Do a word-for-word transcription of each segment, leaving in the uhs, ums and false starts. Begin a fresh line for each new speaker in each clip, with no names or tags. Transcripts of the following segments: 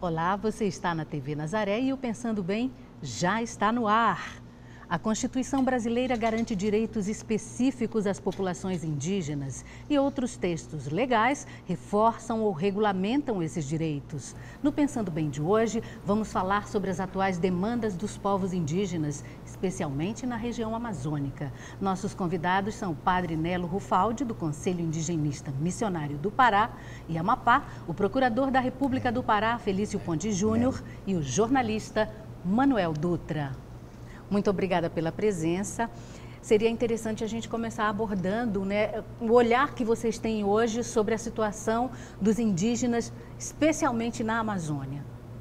Olá, você está na T V Nazaré e o Pensando Bem já está no ar. A Constituição brasileira garante direitos específicos às populações indígenas e outros textos legais reforçam ou regulamentam esses direitos. No Pensando Bem de hoje, vamos falar sobre as atuais demandas dos povos indígenas, especialmente na região amazônica. Nossos convidados são o Padre Nelo Rufaldi, do Conselho Indigenista Missionário do Pará e Amapá, o Procurador da República do Pará, Felício Ponte Júnior, e o jornalista Manuel Dutra. Muito obrigada pela presença. Seria interessante a gente começar abordando, né, o olhar que vocês têm hoje sobre a situação dos indígenas, especialmente na Amazônia.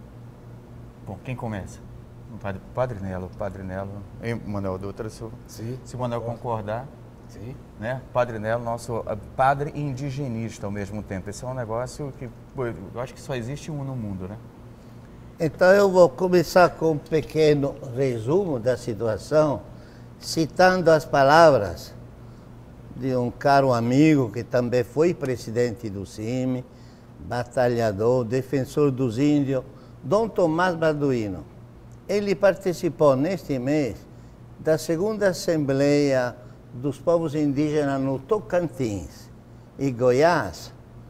Bom, quem começa? O padre, padre Nelo, Padre Nelo, e Manuel Dutra, se,
Sim.
se o Manuel concordar,
Sim.
né? Padre Nelo, nosso padre indigenista ao mesmo tempo. Esse é um negócio que, pô, eu acho que só existe um no mundo, né?
Então eu vou começar com um pequeno resumo da situação, citando as palavras de um caro amigo que também foi presidente do C I M, batalhador, defensor dos índios, Dom Tomás Balduino. Ele participou neste mês da segunda Assembleia dos Povos Indígenas no Tocantins e Goiás,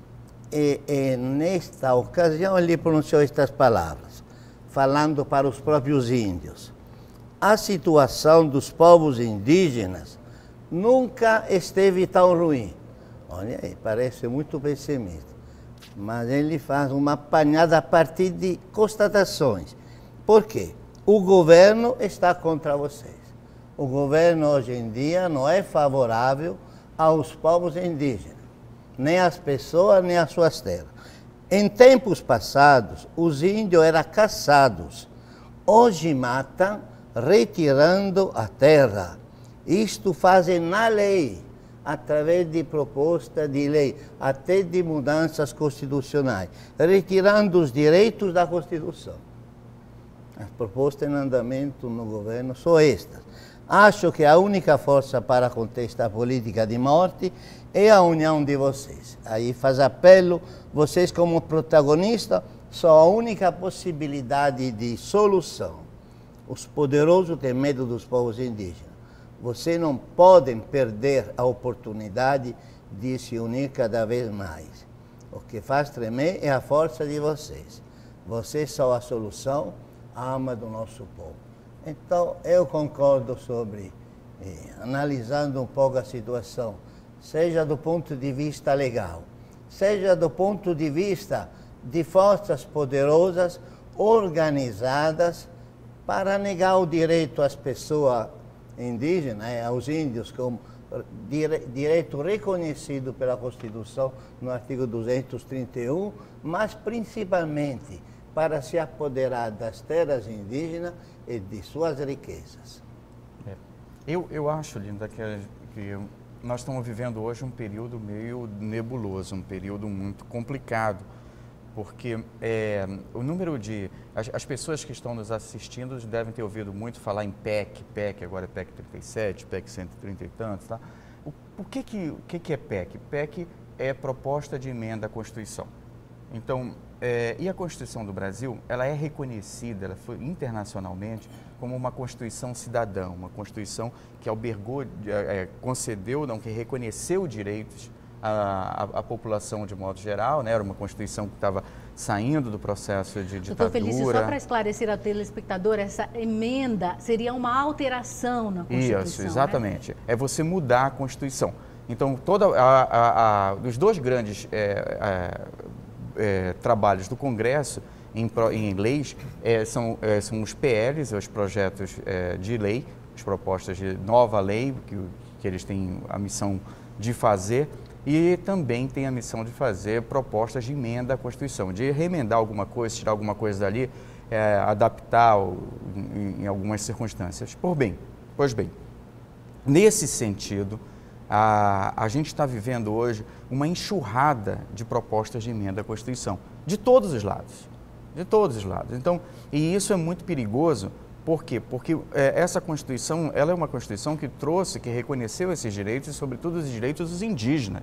e, e nesta ocasião ele pronunciou estas palavras, falando para os próprios índios. A situação dos povos indígenas nunca esteve tão ruim. Olha aí, parece muito pessimista, mas ele faz uma apanhada a partir de constatações. Por quê? O governo está contra vocês. O governo hoje em dia não é favorável aos povos indígenas, nem às pessoas, nem às suas terras. Em tempos passados, os índios eram caçados. Hoje matam, retirando a terra. Isto fazem na lei, através de proposta de lei, até de mudanças constitucionais, retirando os direitos da Constituição. As propostas em andamento no governo são estas. Acho que a única força para contestar a política de morte é a união de vocês. Aí faz apelo, vocês como protagonistas são a única possibilidade de solução. Os poderosos têm medo dos povos indígenas. Vocês não podem perder a oportunidade de se unir cada vez mais. O que faz tremer é a força de vocês. Vocês são a solução, a alma do nosso povo. Então, eu concordo sobre, eh, analisando um pouco a situação, seja do ponto de vista legal, seja do ponto de vista de forças poderosas organizadas para negar o direito às pessoas indígenas, eh, aos índios, como dire, direito reconhecido pela Constituição no artigo duzentos e trinta e um, mas principalmente para se apoderar das terras indígenas e de suas riquezas.
É. Eu, eu acho, Linda, que, que nós estamos vivendo hoje um período meio nebuloso, um período muito complicado, porque é, o número de... As, as pessoas que estão nos assistindo devem ter ouvido muito falar em P E C, P E C, agora é P E C trinta e sete, P E C cento e trinta e tantos, tá? O, o, que, que, o que, que é P E C? P E C é proposta de emenda à Constituição. Então, é, e a Constituição do Brasil, ela é reconhecida, ela foi internacionalmente como uma Constituição cidadã, uma Constituição que albergou, é, concedeu, não, que reconheceu direitos à, à, à população de modo geral, né? Era uma Constituição que estava saindo do processo de ditadura.
Doutor Felício, só para esclarecer ao telespectador, essa emenda seria uma alteração na Constituição.
Isso, exatamente. Né? É você mudar a Constituição. Então, toda a, a, a, dos dois grandes é, é, É, trabalhos do Congresso em, em leis é, são, é, são os P Ls, os projetos é, de lei, as propostas de nova lei que, que eles têm a missão de fazer, e também tem a missão de fazer propostas de emenda à Constituição, de remendar alguma coisa, tirar alguma coisa dali, é, adaptar em, em algumas circunstâncias. Por bem, pois bem, nesse sentido, A, a gente está vivendo hoje uma enxurrada de propostas de emenda à Constituição, de todos os lados, de todos os lados. Então, e isso é muito perigoso, por quê? Porque é, essa Constituição, ela é uma Constituição que trouxe, que reconheceu esses direitos e, sobretudo, os direitos dos indígenas.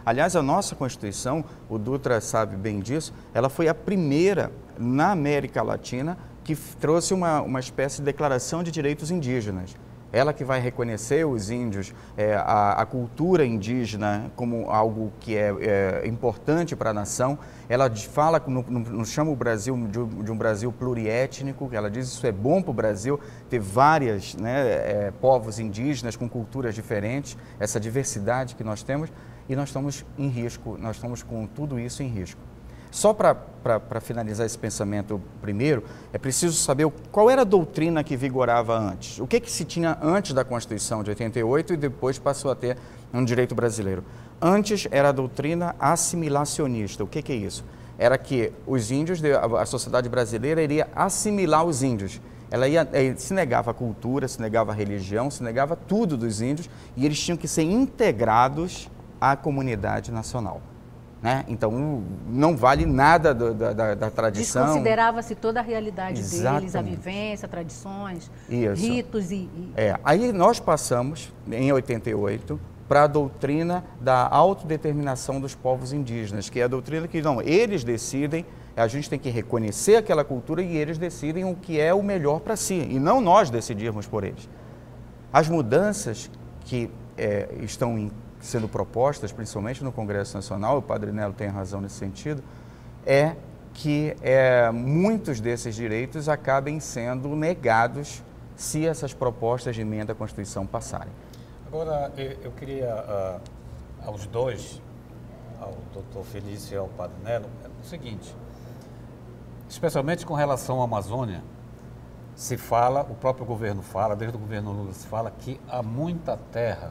Aliás, a nossa Constituição, o Dutra sabe bem disso, ela foi a primeira na América Latina que trouxe uma, uma espécie de declaração de direitos indígenas. Ela que vai reconhecer os índios, é, a, a cultura indígena como algo que é, é importante para a nação. Ela fala, no, no, no, chama o Brasil de, de um Brasil pluriétnico, ela diz que isso é bom para o Brasil, ter várias, né, é, povos indígenas com culturas diferentes, essa diversidade que nós temos, e nós estamos em risco, nós estamos com tudo isso em risco. Só para finalizar esse pensamento primeiro, é preciso saber qual era a doutrina que vigorava antes. O que, que se tinha antes da Constituição de oitenta e oito e depois passou a ter um direito brasileiro. Antes era a doutrina assimilacionista. O que, que é isso? Era que os índios, a sociedade brasileira iria assimilar os índios. Ela ia, se negava a cultura, se negava a religião, se negava tudo dos índios e eles tinham que ser integrados à comunidade nacional. Né? Então, não vale nada do, da, da tradição.
Desconsiderava-se toda a realidade
Exatamente.
deles, a vivência, tradições,
Isso.
ritos e... e...
É, aí nós passamos, em oitenta e oito, para a doutrina da autodeterminação dos povos indígenas, que é a doutrina que, não, eles decidem, a gente tem que reconhecer aquela cultura e eles decidem o que é o melhor para si, e não nós decidirmos por eles. As mudanças que é, estão em sendo propostas, principalmente no Congresso Nacional, o Padre Nelo tem razão nesse sentido, é que é, muitos desses direitos acabem sendo negados se essas propostas de emenda à Constituição passarem.
Agora, eu queria, uh, aos dois, ao doutor Felício e ao Padre Nelo, é o seguinte, especialmente com relação à Amazônia, se fala, o próprio governo fala, desde o governo Lula se fala, que há muita terra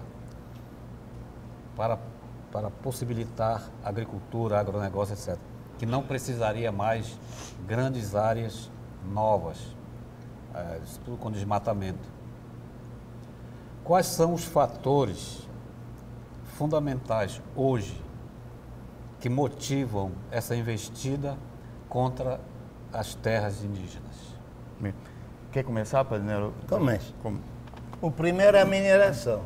Para, para possibilitar agricultura, agronegócio, etcétera, que não precisaria mais grandes áreas novas, é, isso tudo com desmatamento. Quais são os fatores fundamentais hoje que motivam essa investida contra as terras indígenas?
Quer começar, Padre Nelo?
Comece.
Como?
O primeiro é a mineração,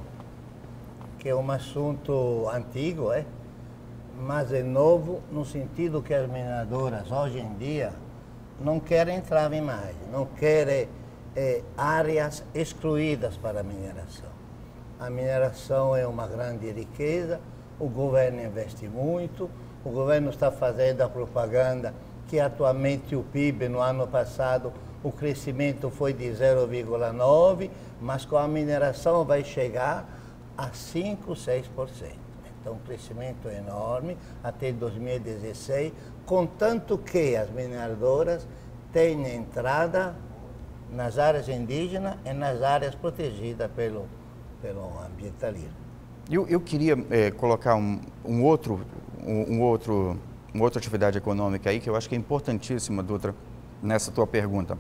que é um assunto antigo, é? Mas é novo no sentido que as mineradoras hoje em dia não querem entrar em mais, não querem é, áreas excluídas para a mineração. A mineração é uma grande riqueza, o governo investe muito, o governo está fazendo a propaganda que atualmente o P I B no ano passado o crescimento foi de zero vírgula nove, mas com a mineração vai chegar a cinco, seis por cento. Então, um crescimento enorme até dois mil e dezesseis, contanto que as mineradoras tenham entrada nas áreas indígenas e nas áreas protegidas pelo, pelo ambientalismo.
Eu, eu queria é, colocar um, um outro, um, um outro, uma outra atividade econômica aí, que eu acho que é importantíssima, Dutra, nessa tua pergunta.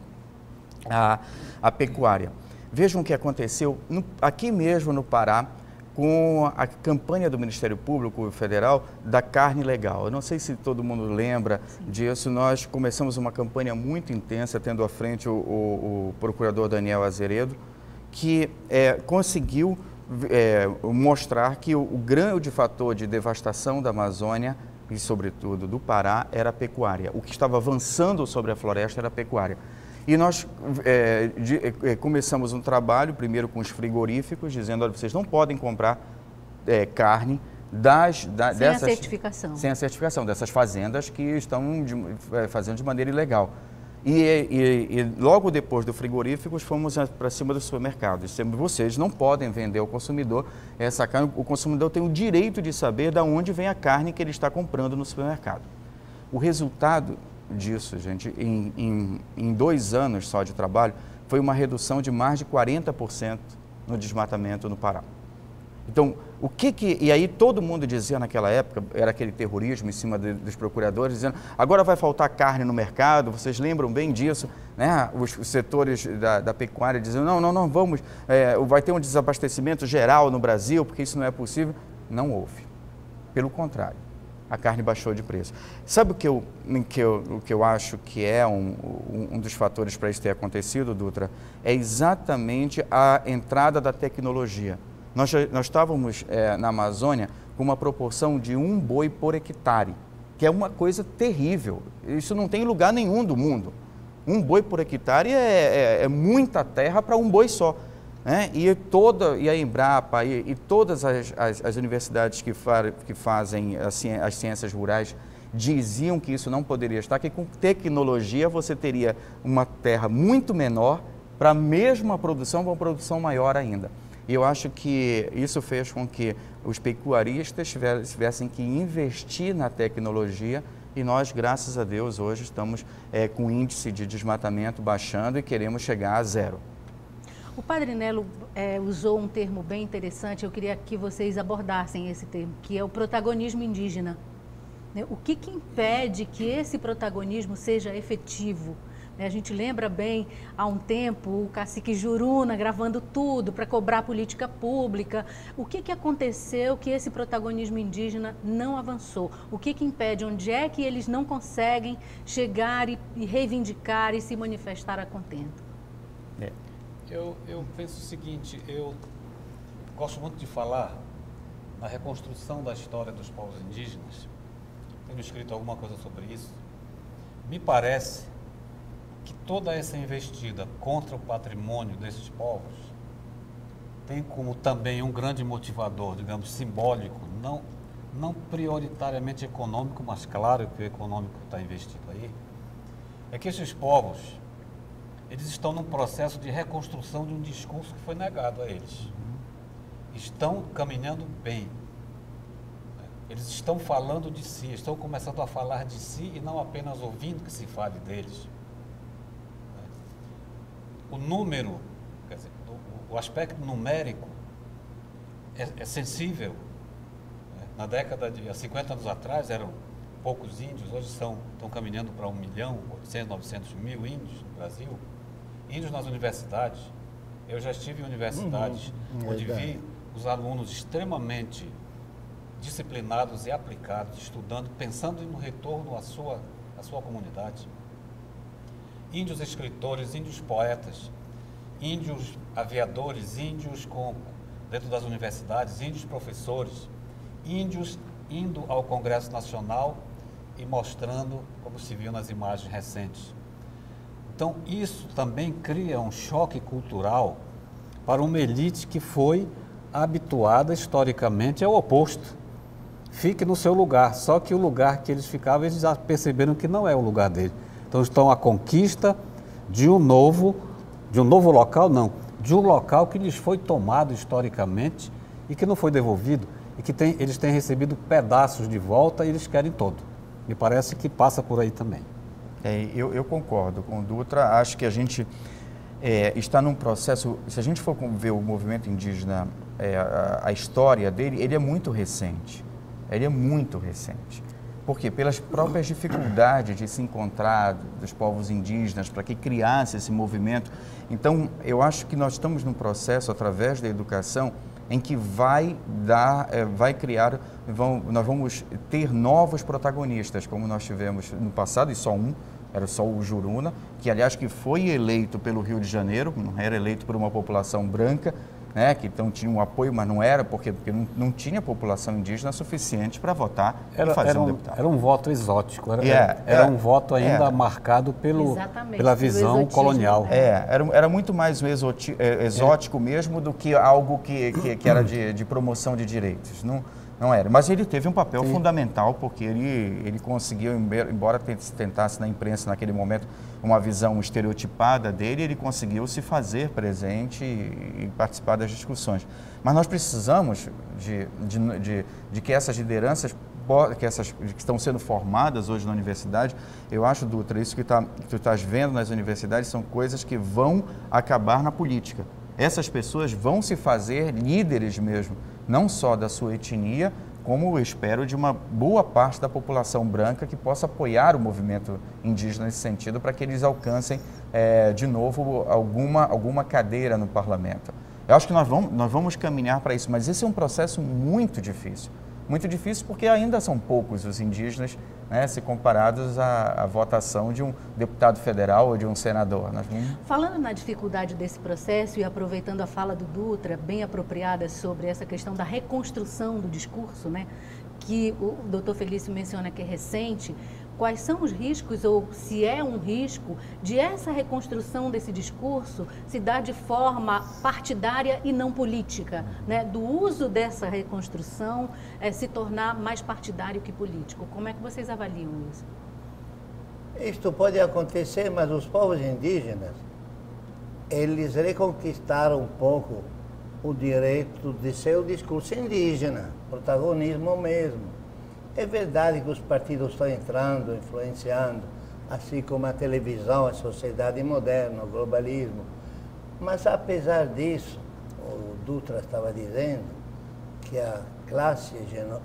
A, a pecuária. Vejam o que aconteceu no, aqui mesmo no Pará, com a campanha do Ministério Público Federal da carne legal. Eu não sei se todo mundo lembra Sim. disso, nós começamos uma campanha muito intensa, tendo à frente o, o, o procurador Daniel Azeredo, que é, conseguiu é, mostrar que o, o grande fator de devastação da Amazônia, e sobretudo do Pará, era a pecuária. O que estava avançando sobre a floresta era a pecuária. E nós é, de, é, começamos um trabalho, primeiro com os frigoríficos, dizendo, olha, vocês não podem comprar é, carne das, da,
sem
dessas...
a certificação.
Sem a certificação, dessas fazendas que estão de, é, fazendo de maneira ilegal. E, e, e logo depois do frigoríficos, fomos para cima dos supermercados. Dissemos, vocês não podem vender ao consumidor essa carne, o consumidor tem o direito de saber de onde vem a carne que ele está comprando no supermercado. O resultado disso, gente, em, em, em dois anos só de trabalho, foi uma redução de mais de quarenta por cento no desmatamento no Pará. Então, o que que... E aí todo mundo dizia naquela época, era aquele terrorismo em cima de, dos procuradores, dizendo, agora vai faltar carne no mercado, vocês lembram bem disso, né? Os, os setores da, da pecuária dizendo, não, não, não, vamos, é, vai ter um desabastecimento geral no Brasil, porque isso não é possível. Não houve. Pelo contrário. A carne baixou de preço. Sabe o que eu, que eu, o que eu acho que é um, um, um dos fatores para isso ter acontecido, Dutra? É exatamente a entrada da tecnologia. Nós, nós estávamos é, na Amazônia com uma proporção de um boi por hectare, que é uma coisa terrível. Isso não tem lugar nenhum do mundo. Um boi por hectare é, é, é muita terra para um boi só. Né? E, toda, e a Embrapa e, e todas as, as, as universidades que, fa, que fazem as, as ciências rurais diziam que isso não poderia estar, que com tecnologia você teria uma terra muito menor para a mesma produção, uma produção maior ainda. E eu acho que isso fez com que os pecuaristas tivessem que investir na tecnologia e nós, graças a Deus, hoje estamos é, com o índice de desmatamento baixando e queremos chegar a zero.
O Padre Nelo é, usou um termo bem interessante, eu queria que vocês abordassem esse termo, que é o protagonismo indígena. O que que impede que esse protagonismo seja efetivo? A gente lembra bem, há um tempo, o cacique Juruna gravando tudo para cobrar política pública. O que que aconteceu que esse protagonismo indígena não avançou? O que que impede? Onde é que eles não conseguem chegar e, e reivindicar e se manifestar a contento?
É. Eu, eu penso o seguinte, eu gosto muito de falar na reconstrução da história dos povos indígenas. Tenho escrito alguma coisa sobre isso. Me parece que toda essa investida contra o patrimônio desses povos tem como também um grande motivador, digamos, simbólico, não, não prioritariamente econômico, mas claro que o econômico está investido aí, é que esses povos, eles estão num processo de reconstrução de um discurso que foi negado a eles. Estão caminhando bem. Eles estão falando de si, estão começando a falar de si e não apenas ouvindo que se fale deles. O número, quer dizer, o, o aspecto numérico é, é sensível. Na década de há cinquenta anos atrás eram poucos índios, hoje são, estão caminhando para um milhão, oitocentos, novecentos mil índios no Brasil. Índios nas universidades. Eu já estive em universidades uhum, onde vi os alunos extremamente disciplinados e aplicados, estudando, pensando no retorno à sua, à sua comunidade. Índios escritores, índios poetas, índios aviadores, índios com, dentro das universidades, índios professores, índios indo ao Congresso Nacional e mostrando, como se viu nas imagens recentes. Então, isso também cria um choque cultural para uma elite que foi habituada historicamente ao oposto. Fique no seu lugar, só que o lugar que eles ficavam, eles já perceberam que não é o lugar dele. Então estão à conquista de um novo, de um novo local, não, de um local que lhes foi tomado historicamente e que não foi devolvido e que tem, eles têm recebido pedaços de volta e eles querem todo. Me parece que passa por aí também.
É, eu, eu concordo com o Dutra, acho que a gente é, está num processo, se a gente for ver o movimento indígena, é, a, a história dele, ele é muito recente, ele é muito recente. Por quê? Pelas próprias dificuldades de se encontrar dos povos indígenas, para que criasse esse movimento. Então, eu acho que nós estamos num processo, através da educação, em que vai dar, vai criar, vão, nós vamos ter novos protagonistas, como nós tivemos no passado, e só um, era só o Juruna, que aliás que foi eleito pelo Rio de Janeiro, não era eleito por uma população branca, né, que então tinha um apoio, mas não era, porque, porque não, não tinha população indígena suficiente para votar
era,
e fazer
era um,
um deputado.
Era um voto exótico, era,
yeah,
era, era
é,
um voto ainda
é.
marcado pelo, pela visão colonial.
É, era, era muito mais exoti, é, exótico é. mesmo do que algo que, que, que era de, de promoção de direitos. Não, não era. Mas ele teve um papel Sim. fundamental, porque ele, ele conseguiu, embora tentasse na imprensa naquele momento uma visão estereotipada dele, ele conseguiu se fazer presente e, e participar das discussões. Mas nós precisamos de, de, de, de que essas lideranças, que, essas, que estão sendo formadas hoje na universidade, eu acho, Dutra, isso que, tá, que tu estás vendo nas universidades são coisas que vão acabar na política. Essas pessoas vão se fazer líderes mesmo, não só da sua etnia, como eu espero de uma boa parte da população branca que possa apoiar o movimento indígena nesse sentido, para que eles alcancem, é, de novo, alguma, alguma cadeira no parlamento. Eu acho que nós vamos, nós vamos caminhar para isso, mas esse é um processo muito difícil. Muito difícil porque ainda são poucos os indígenas né, se comparados à, à votação de um deputado federal ou de um senador. Nós vamos...
Falando na dificuldade desse processo e aproveitando a fala do Dutra, bem apropriada sobre essa questão da reconstrução do discurso, né, que o doutor Felício menciona que é recente, quais são os riscos, ou se é um risco, de essa reconstrução desse discurso se dar de forma partidária e não política, né? Do uso dessa reconstrução é, se tornar mais partidário que político? Como é que vocês avaliam isso?
Isto pode acontecer, mas os povos indígenas, eles reconquistaram um pouco o direito de seu discurso indígena, protagonismo mesmo. É verdade que os partidos estão entrando, influenciando, assim como a televisão, a sociedade moderna, o globalismo. Mas, apesar disso, o Dutra estava dizendo que a classe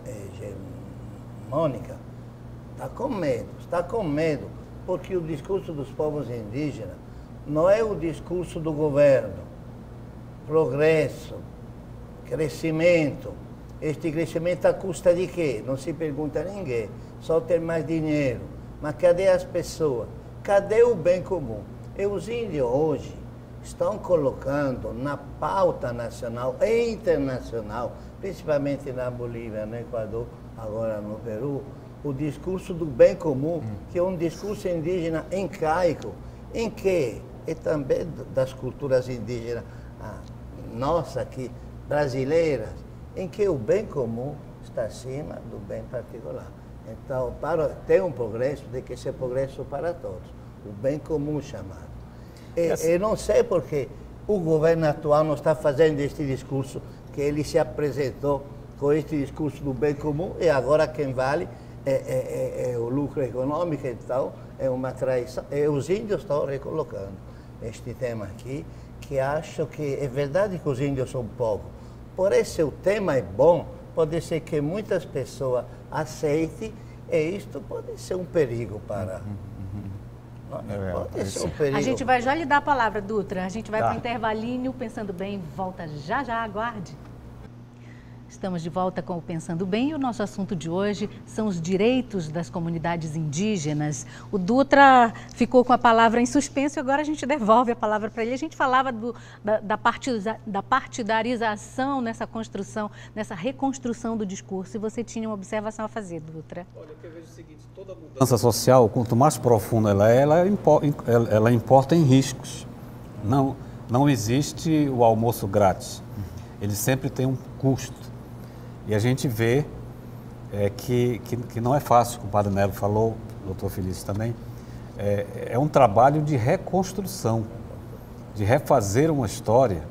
hegemônica está com medo, está com medo, porque o discurso dos povos indígenas não é o discurso do governo. Progresso, crescimento. Este crescimento à custa de quê? Não se pergunta a ninguém. Só ter mais dinheiro. Mas cadê as pessoas? Cadê o bem comum? E os índios hoje estão colocando na pauta nacional e internacional, principalmente na Bolívia, no Equador, agora no Peru, o discurso do bem comum, que é um discurso indígena incaico, em que, e também das culturas indígenas, ah, nossa aqui, brasileiras, em que o bem comum está acima do bem particular. Então, para ter um progresso, tem que ser progresso para todos. O bem comum chamado. E, eu não sei porque o governo atual não está fazendo este discurso, que ele se apresentou com este discurso do bem comum, e agora quem vale é, é, é, é o lucro econômico, então é uma traição. E os índios estão recolocando este tema aqui, que acho que é verdade que os índios são poucos. Porém, se o tema é bom, pode ser que muitas pessoas aceitem, e isto pode ser um perigo para...
É,
pode
é,
ser um perigo.
A gente vai já lhe dar a palavra, Dutra. A gente vai
Tá.
para o intervalinho, Pensando Bem, volta já já, aguarde. Estamos de volta com o Pensando Bem e o nosso assunto de hoje são os direitos das comunidades indígenas. O Dutra ficou com a palavra em suspenso e agora a gente devolve a palavra para ele. A gente falava do, da, da, partiza, da partidarização nessa construção, nessa reconstrução do discurso, e você tinha uma observação a fazer, Dutra.
Olha, eu vejo o seguinte, toda mudança social, quanto mais profunda ela é, ela, impo, ela, ela importa em riscos. Não, não existe o almoço grátis. Ele sempre tem um custo. E a gente vê é, que, que, que não é fácil, como o Padre Nelo falou, o doutor Felício também, é, é um trabalho de reconstrução, de refazer uma história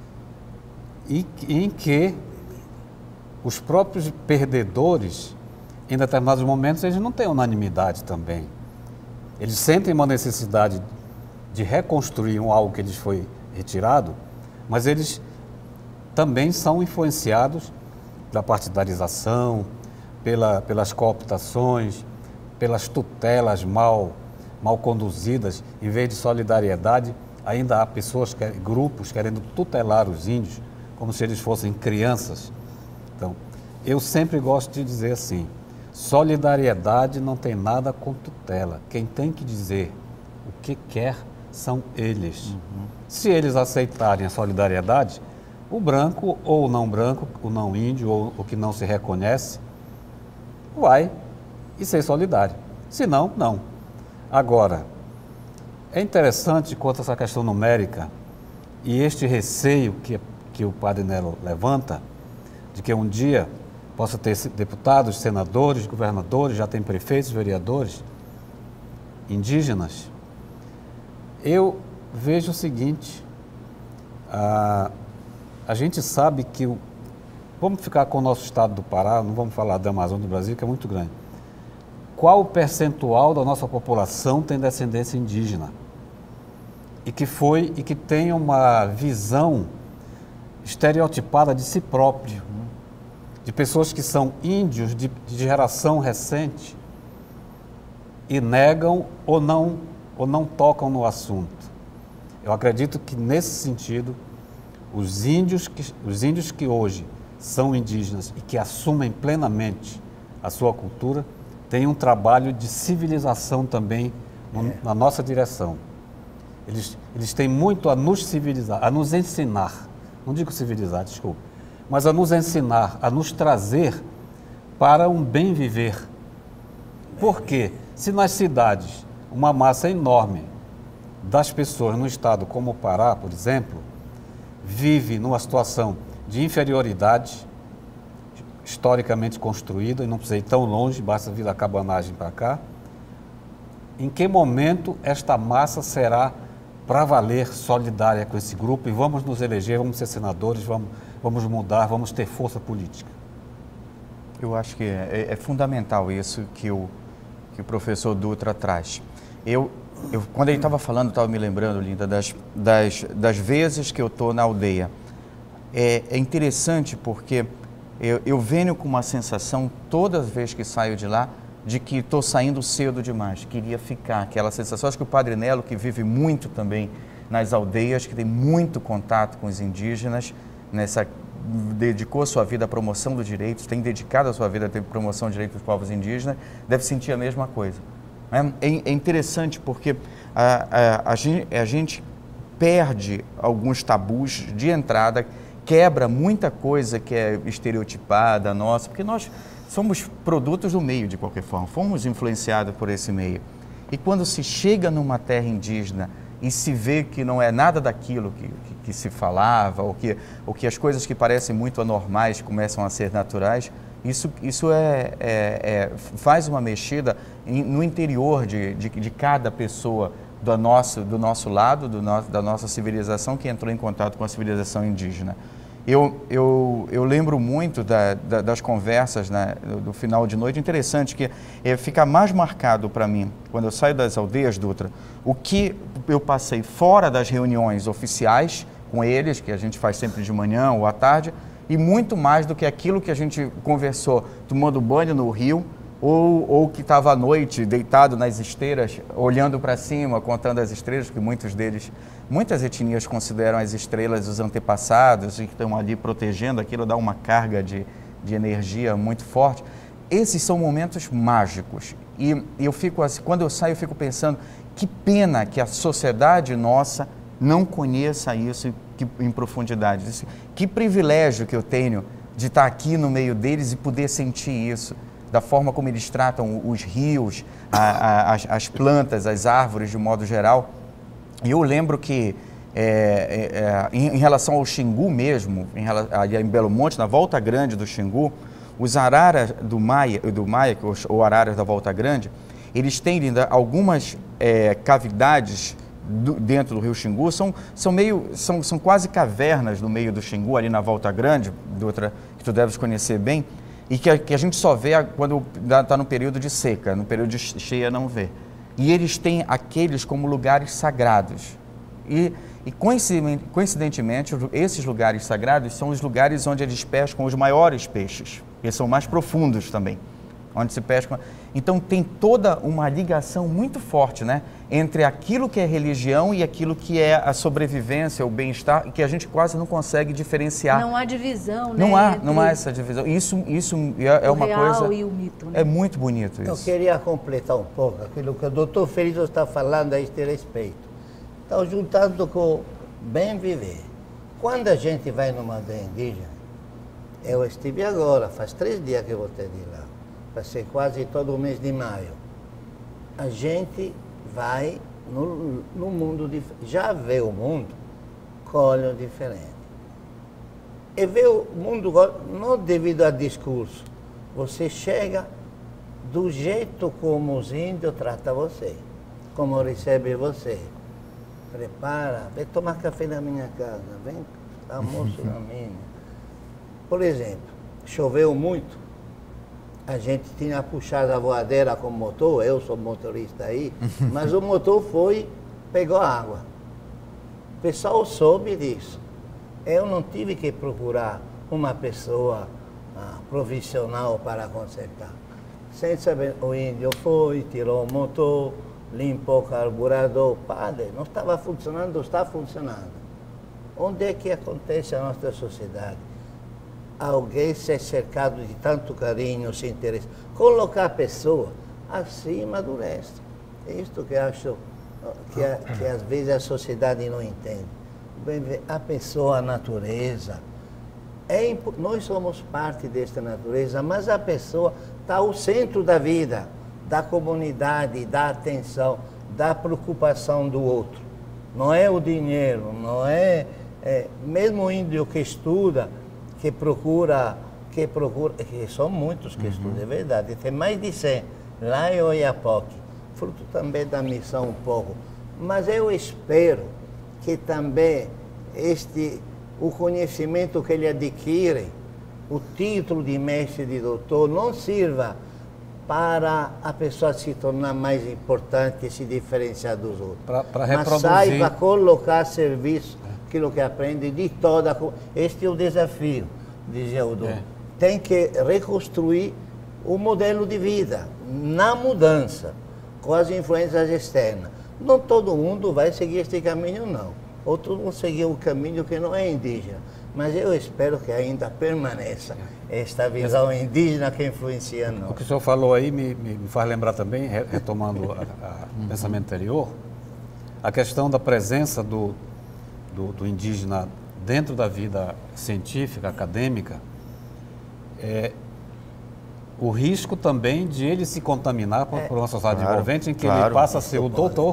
e, em que os próprios perdedores, em determinados momentos, eles não têm unanimidade também. Eles sentem uma necessidade de reconstruir um algo que lhes foi retirado, mas eles também são influenciados pela partidarização, pela, pelas cooptações, pelas tutelas mal, mal conduzidas. Em vez de solidariedade, ainda há pessoas, grupos querendo tutelar os índios, como se eles fossem crianças. Então, eu sempre gosto de dizer assim, solidariedade não tem nada com tutela. Quem tem que dizer o que quer são eles. Uhum. Se eles aceitarem a solidariedade, o branco ou o não branco, o não índio ou o que não se reconhece, vai e ser solidário. Se não, não. Agora, é interessante quanto a essa questão numérica e este receio que, que o Padre Nelo levanta, de que um dia possa ter deputados, senadores, governadores, já tem prefeitos, vereadores, indígenas. Eu vejo o seguinte, a A gente sabe que, o, vamos ficar com o nosso estado do Pará, não vamos falar da Amazônia do Brasil, que é muito grande. Qual o percentual da nossa população tem descendência indígena? E que foi, e que tem uma visão estereotipada de si próprio, de pessoas que são índios de, de geração recente e negam ou não, ou não tocam no assunto. Eu acredito que, nesse sentido, Os índios, que, os índios que hoje são indígenas e que assumem plenamente a sua cultura têm um trabalho de civilização também no, é. na nossa direção. Eles, eles têm muito a nos civilizar, a nos ensinar, não digo civilizar, desculpa, mas a nos ensinar, a nos trazer para um bem viver. Por quê? Se nas cidades uma massa enorme das pessoas no estado como o Pará, por exemplo, vive numa situação de inferioridade historicamente construída, e não precisa ir tão longe, basta vir da cabanagem para cá, em que momento esta massa será para valer solidária com esse grupo e vamos nos eleger, vamos ser senadores, vamos, vamos mudar, vamos ter força política?
Eu acho que é, é fundamental isso que o, que o professor Dutra traz. Eu, eu, quando ele estava falando, estava me lembrando, Linda, das, das, das vezes que eu estou na aldeia. É, é interessante porque eu, eu venho com uma sensação, toda vez que saio de lá, de que estou saindo cedo demais, queria ficar, aquela sensação. Acho que o Padre Nelo, que vive muito também nas aldeias, que tem muito contato com os indígenas, nessa, dedicou a sua vida à promoção dos direitos, tem dedicado a sua vida à promoção dos direitos dos povos indígenas, deve sentir a mesma coisa. É, é interessante porque a, a, a, gente, a gente perde alguns tabus de entrada, quebra muita coisa que é estereotipada nossa, porque nós somos produtos do meio, de qualquer forma, fomos influenciados por esse meio. E quando se chega numa terra indígena e se vê que não é nada daquilo que, que, que se falava, ou que, ou que as coisas que parecem muito anormais começam a ser naturais, isso, isso é, é, é, faz uma mexida em, no interior de, de, de cada pessoa do nosso, do nosso lado, do no, da nossa civilização, que entrou em contato com a civilização indígena. Eu, eu, eu lembro muito da, da, das conversas, né, do, do final de noite. Interessante que é, fica mais marcado para mim, quando eu saio das aldeias, Dutra, o que eu passei fora das reuniões oficiais com eles, que a gente faz sempre de manhã ou à tarde, e muito mais do que aquilo que a gente conversou tomando banho no rio, ou, ou que estava à noite deitado nas esteiras, olhando para cima, contando as estrelas, porque muitos deles, muitas etnias consideram as estrelas os antepassados e que estão ali protegendo, aquilo dá uma carga de, de energia muito forte. Esses são momentos mágicos e eu fico assim, quando eu saio eu fico pensando, que pena que a sociedade nossa não conheça isso em profundidade. Que privilégio que eu tenho de estar aqui no meio deles e poder sentir isso, da forma como eles tratam os rios, a, a, as, as plantas, as árvores de modo geral. E eu lembro que, é, é, em, em relação ao Xingu mesmo, em, ali em Belo Monte, na Volta Grande do Xingu, os araras do Maia, do Maia ou araras da Volta Grande, eles têm ainda algumas é, cavidades do, dentro do rio Xingu, são, são, meio, são, são quase cavernas no meio do Xingu, ali na Volta Grande, de outra, que tu deves conhecer bem, e que a, que a gente só vê quando está no período de seca, no período de cheia não vê. E eles têm aqueles como lugares sagrados. E, e coincidentemente, esses lugares sagrados são os lugares onde eles pescam os maiores peixes. Eles são mais profundos também, onde se pescam. Então tem toda uma ligação muito forte, né, entre aquilo que é religião e aquilo que é a sobrevivência, o bem-estar, que a gente quase não consegue diferenciar.
Não há divisão, né?
Não há, não há essa divisão. Isso, isso é, é uma
real
coisa...
e o mito, né?
É muito bonito isso.
Eu queria completar um pouco aquilo que o doutor Felício está falando a este respeito. Está juntando com bem viver. Quando a gente vai numa aldeia indígena, eu estive agora, faz três dias que eu voltei de lá, passei quase todo o mês de maio. A gente vai no, no mundo, já vê o mundo com olhos diferentes. E vê o mundo não devido a discurso, você chega do jeito como os índios tratam você, como recebe você. Prepara, vem tomar café na minha casa, vem almoço na minha. Por exemplo, choveu muito, a gente tinha puxado a voadeira com o motor, eu sou motorista aí, mas o motor foi, pegou água. O pessoal soube disso. Eu não tive que procurar uma pessoa ah, profissional para consertar. Sem saber, o índio foi, tirou o motor, limpou o carburador, padre, não estava funcionando, está funcionando. Onde é que acontece a nossa sociedade? alguém ser cercado de tanto carinho, se interesse. Colocar a pessoa acima do resto. É isto que eu acho que, a, que às vezes a sociedade não entende. Bem, a pessoa, a natureza, é, nós somos parte desta natureza, mas a pessoa está ao centro da vida, da comunidade, da atenção, da preocupação do outro. Não é o dinheiro, não é, é mesmo o índio que estuda, que procura, que procura, que são muitos que uhum. estudam, é verdade, tem mais de cem lá em Oiapoque, fruto também da missão um pouco, mas eu espero que também este, o conhecimento que ele adquire, o título de mestre e de doutor, não sirva para a pessoa se tornar mais importante e se diferenciar dos outros.
Pra, pra reproduzir.
Mas saiba colocar a serviço aquilo que aprende de toda a... Este é o desafio, dizia o Dom. É. Tem que reconstruir o modelo de vida, na mudança, com as influências externas. Não todo mundo vai seguir este caminho, não. Outros vão seguir um caminho que não é indígena. Mas eu espero que ainda permaneça esta visão indígena que influencia nós.
O que o senhor falou aí me, me, me faz lembrar também, retomando o uhum. pensamento anterior, a questão da presença do, do, do indígena dentro da vida científica, acadêmica, é, o risco também de ele se contaminar por, é, por uma sociedade claro, envolvente em que claro, ele passa a ser o doutor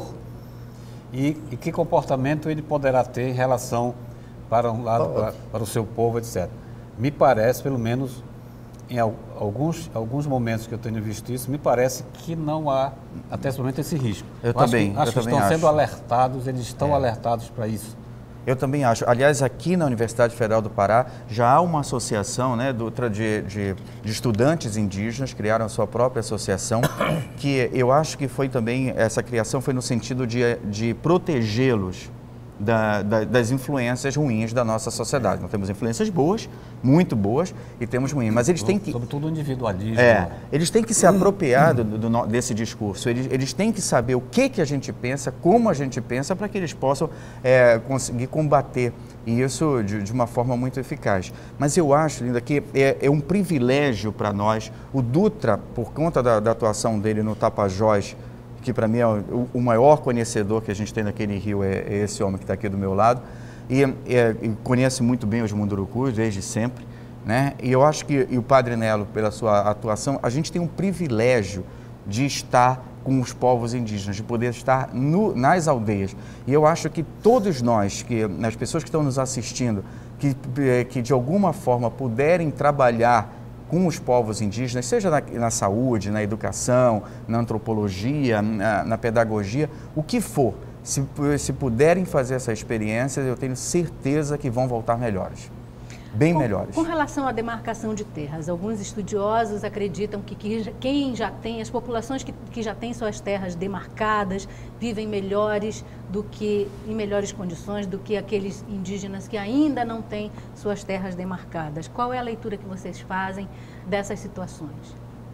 e, e que comportamento ele poderá ter em relação para um lado, para, para o seu povo, etcétera. Me parece, pelo menos em alguns, alguns momentos que eu tenho visto isso, me parece que não há, até esse momento, esse risco.
Eu, eu também
acho que, acho
eu
que
também
estão
acho.
sendo alertados, eles estão é. alertados para isso.
Eu também acho. Aliás, aqui na Universidade Federal do Pará já há uma associação, né, do, de, de, de estudantes indígenas, criaram a sua própria associação, que eu acho que foi também, essa criação foi no sentido de, de protegê-los Da, da, das influências ruins da nossa sociedade. Nós temos influências boas, muito boas, e temos ruins, mas eles têm que...
Sobretudo o individualismo.
É, eles têm que se apropriar do, do, desse discurso, eles, eles têm que saber o que, que a gente pensa, como a gente pensa, para que eles possam é, conseguir combater isso de, de uma forma muito eficaz. Mas eu acho, Linda, que é, é um privilégio para nós. O Dutra, por conta da, da atuação dele no Tapajós, que para mim é o, o maior conhecedor que a gente tem naquele rio, é, é esse homem que está aqui do meu lado, e, é, e conhece muito bem os mundurucus desde sempre, né? E eu acho que e o Padre Nelo, pela sua atuação, a gente tem um privilégio de estar com os povos indígenas, de poder estar no, nas aldeias. E eu acho que todos nós, que, as pessoas que estão nos assistindo, que, que de alguma forma puderem trabalhar com os povos indígenas, seja na, na saúde, na educação, na antropologia, na, na pedagogia, o que for, se, se puderem fazer essa experiência, eu tenho certeza que vão voltar melhores, bem
com,
melhores.
Com relação à demarcação de terras, alguns estudiosos acreditam que, que quem já tem, as populações que, que já têm suas terras demarcadas, vivem melhores do que, em melhores condições do que aqueles indígenas que ainda não têm suas terras demarcadas. Qual é a leitura que vocês fazem dessas situações?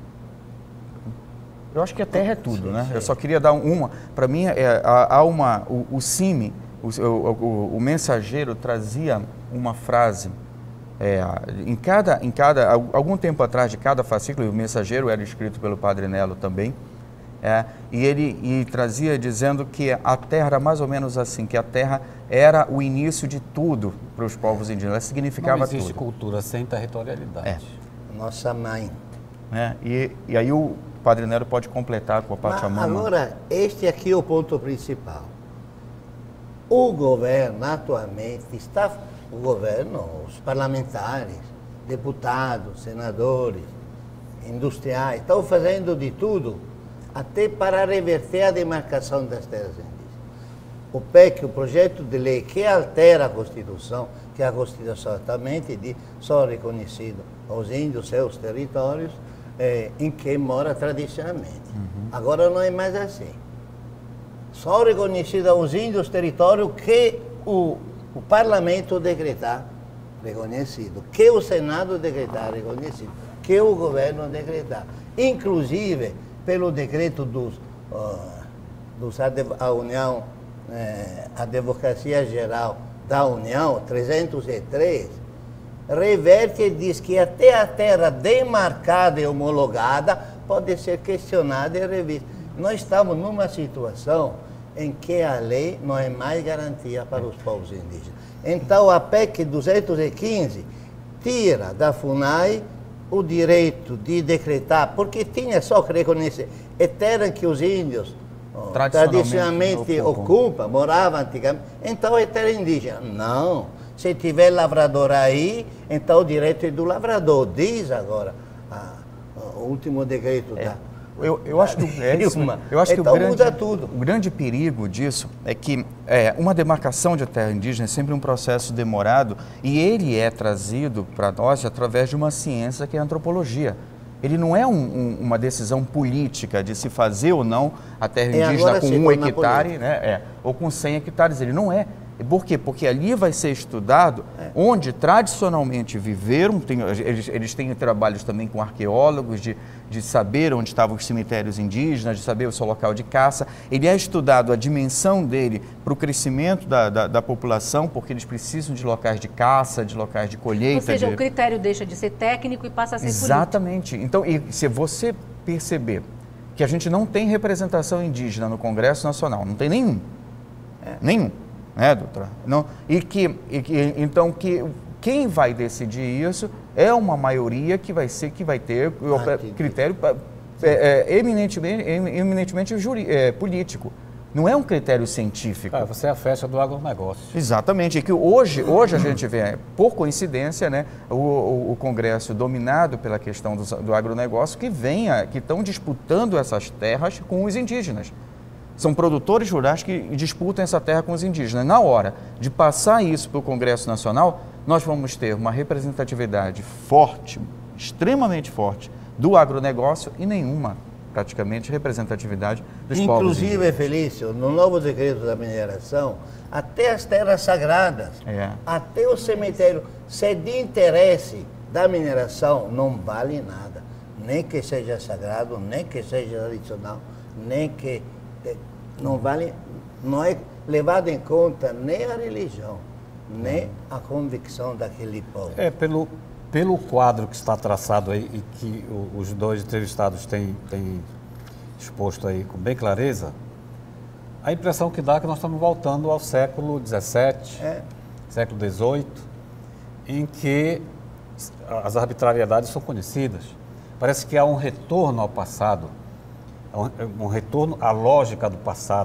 Eu acho que a terra é tudo, né? Eu só queria dar uma, para mim, é, há, há uma, o, o CIMI, o, o, o mensageiro trazia uma frase, é, em cada, em cada, algum tempo atrás de cada fascículo, o mensageiro era escrito pelo Padre Nelo também, É, e ele e trazia dizendo que a terra era mais ou menos assim, que a terra era o início de tudo para os povos indígenas, ela significava tudo.
Não existe cultura sem territorialidade.
É.
Nossa mãe.
É, e, e aí o Padre Nelo pode completar com a Pachamama.
Agora, este aqui é o ponto principal. O governo atualmente está, o governo, os parlamentares, deputados, senadores, industriais, estão fazendo de tudo até para reverter a demarcação das terras indígenas. O P E C, o projeto de lei que altera a Constituição, que a Constituição atualmente diz só reconhecido aos índios seus territórios eh, em que mora tradicionalmente. Uhum. Agora não é mais assim. Só reconhecido aos índios territórios que o, o Parlamento decretar reconhecido, que o Senado decretar reconhecido, que o governo decretar. Inclusive, pelo decreto dos, uh, dos a União, eh, a Advocacia Geral da União, trezentos e três, reverte e diz que até a terra demarcada e homologada pode ser questionada e revista. Nós estamos numa situação em que a lei não é mais garantia para os povos indígenas. Então a P E C duzentos e quinze tira da FUNAI o direito de decretar, porque tinha só que reconhecer, é terra que os índios tradicionalmente, tradicionalmente ocupam, moravam antigamente, então é terra indígena. Não, se tiver lavrador aí, então o direito é do lavrador, diz agora a, a, o último decreto
é.
da...
Eu, eu acho que, é isso, eu acho
então
que o, grande,
muda tudo.
o grande perigo disso é que é, uma demarcação de terra indígena é sempre um processo demorado e ele é trazido para nós através de uma ciência que é a antropologia. Ele não é um, um, uma decisão política de se fazer ou não a terra indígena com um hectare, né, é, ou com cem hectares. Ele não é. Por quê? Porque ali vai ser estudado é. onde tradicionalmente viveram, tem, eles, eles têm trabalhos também com arqueólogos, de, de saber onde estavam os cemitérios indígenas, de saber o seu local de caça. Ele é estudado a dimensão dele para o crescimento da, da, da população, porque eles precisam de locais de caça, de locais de colheita.
Ou seja,
de...
o critério deixa de ser técnico e passa a ser político.
Exatamente. Então, e se você perceber que a gente não tem representação indígena no Congresso Nacional, não tem nenhum, é. nenhum. Né, doutora? Não, e que, e que então que quem vai decidir isso é uma maioria que vai ser que vai ter ah, critério é, é, eminentemente, eminentemente juri, é, político. Não é um critério científico.
Ah, você é a festa do agronegócio.
Exatamente. E que hoje, hoje a gente vê, por coincidência, né, o, o, o Congresso dominado pela questão do, do agronegócio que venha, que estão disputando essas terras com os indígenas. São produtores rurais que disputam essa terra com os indígenas. Na hora de passar isso para o Congresso Nacional, nós vamos ter uma representatividade forte, extremamente forte, do agronegócio e nenhuma, praticamente, representatividade dos
Inclusive,
povos indígenas.
Inclusive, Felício, no novo decreto da mineração, até as terras sagradas, é. até o cemitério, se de interesse da mineração, não vale nada. Nem que seja sagrado, nem que seja tradicional, nem que... Não vale, não é levado em conta nem a religião, nem a convicção daquele povo.
É, pelo, pelo quadro que está traçado aí e que o, os dois entrevistados têm, têm exposto aí com bem clareza, a impressão que dá é que nós estamos voltando ao século dezessete, é. século dezoito, em que as arbitrariedades são conhecidas. Parece que há um retorno ao passado, um retorno à lógica do passado,